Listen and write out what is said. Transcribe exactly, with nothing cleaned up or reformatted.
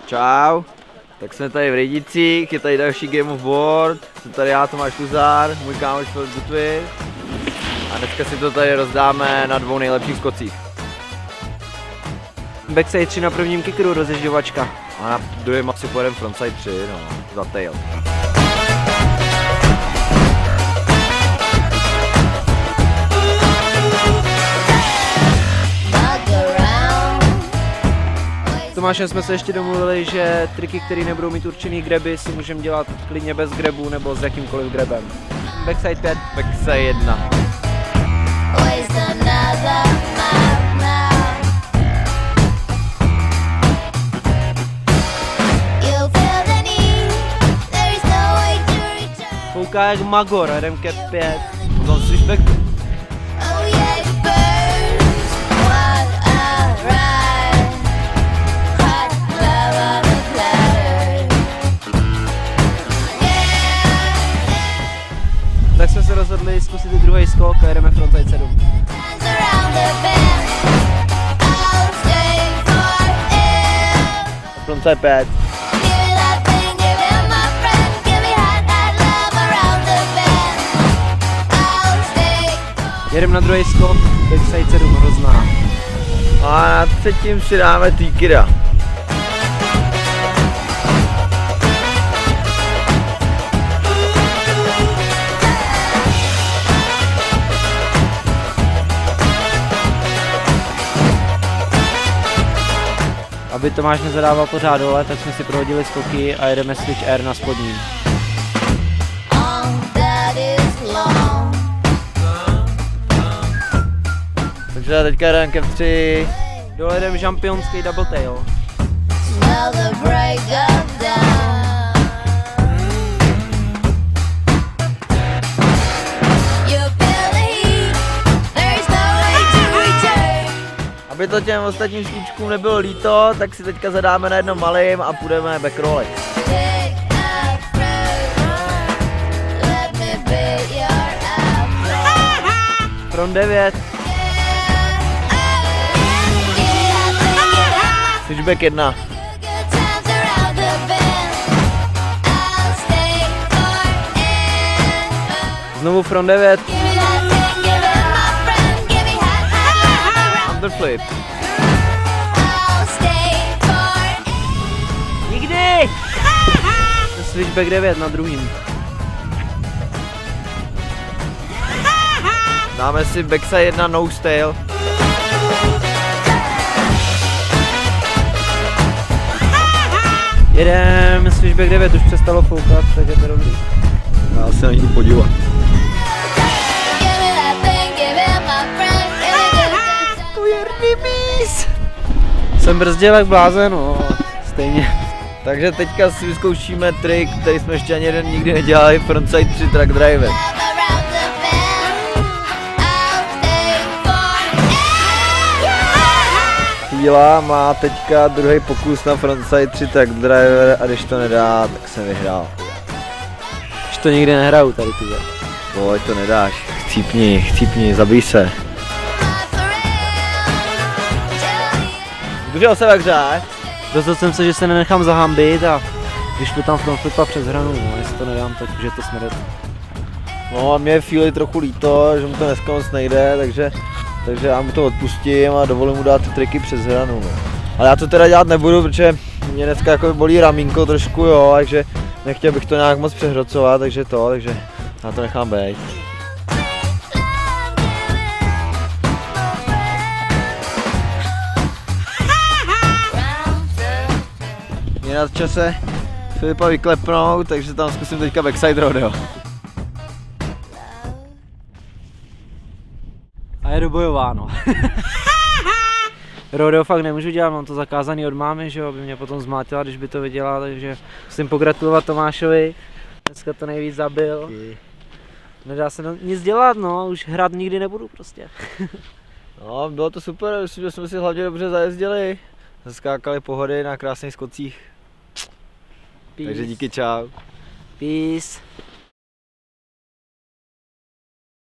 Čau, tak jsme tady v Rejdicích, je tady další Game of Board, jsem tady já, Tomáš Tuzár, můj kámoš Filip Gutvy a dneska si to tady rozdáme na dvou nejlepších skocích. Backside tři na prvním kickeru, rozježďovačka. A na druhém asi pojedeme frontside tři, no, za tail. S Tomášem jsme se ještě domluvili, že triky, které nebudou mít určený graby, si můžeme dělat klidně bez grabu nebo s jakýmkoliv grabem. Backside pět. Backside jedna. Fouká jak magor, jdem cap pět. Potom switchback. Tak jsme se rozhodli zkusit i druhý skok a jedeme frontside sedm. Frontside pět. Jedeme na druhý skok, backside sedm, hrozná. A na třetím si dáme týkira. Aby Tomáš nezadával pořád dole, tak jsme si prohodili skoky a jedeme switch air na spodním. Takže teďka jdem cap tři. Dole jdem šampionský double tail. Aby to těm ostatním štíčkům nebylo líto, tak si teďka zadáme na jednom malým a půjdeme backrollek. Front devět. Switchback jedna. Znovu front devět. Underflip. Nikdy! Switchback devět na druhým. Dáme si backside jedna nose tail. Jedem switchback devět, už přestalo foukat, tak je to dobrý. Já se na ní podívat. Jsem brzdil jak blázen, no, stejně. Takže teďka si vyzkoušíme trik, který jsme ještě ani jeden nikdy nedělali, frontside tři track driver. Chvíla má teďka druhý pokus na frontside tři track driver a když to nedá, tak jsem vyhrál. Už to nikdy nehraju tady ty. Pojď, to nedáš, chcípni, chcípni, zabij se. Udržel se ve hře. Rozhodl jsem se, že se nenechám zahambit a když to tam front flipa přes hranu, no, jestli to nedám, tak už je to smrt. No a mě je Fili trochu líto, že mu to dneska moc nejde, takže, takže já mu to odpustím a dovolím mu dát ty triky přes hranu. No. Ale já to teda dělat nebudu, protože mě dneska jako bolí ramínko trošku, jo, takže nechtěl bych to nějak moc přehrocovat, takže to, takže já to nechám být. Je na čase Filipa vyklepnout, takže tam zkusím teďka backside rodeo. A je dobojováno. Rodeo fakt nemůžu dělat, mám to zakázaný od mámy, že jo, aby mě potom zmátila, když by to viděla, takže musím pogratulovat Tomášovi. Dneska to nejvíc zabil. Nedá se nic dělat, no, už hrát nikdy nebudu prostě. No, bylo to super, myslím, že jsme si hlavně dobře zajezdili. Zaskákali pohody na krásných skocích. Peace. Takže díky, čau. Peace.